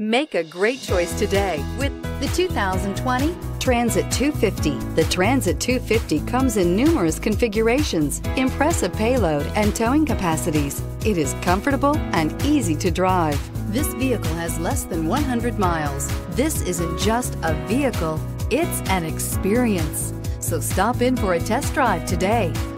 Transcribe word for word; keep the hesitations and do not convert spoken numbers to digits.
Make a great choice today with the two thousand twenty Transit two fifty. The Transit two fifty comes in numerous configurations, impressive payload, and towing capacities. It is comfortable and easy to drive. This vehicle has less than one hundred miles. This isn't just a vehicle, it's an experience. So stop in for a test drive today.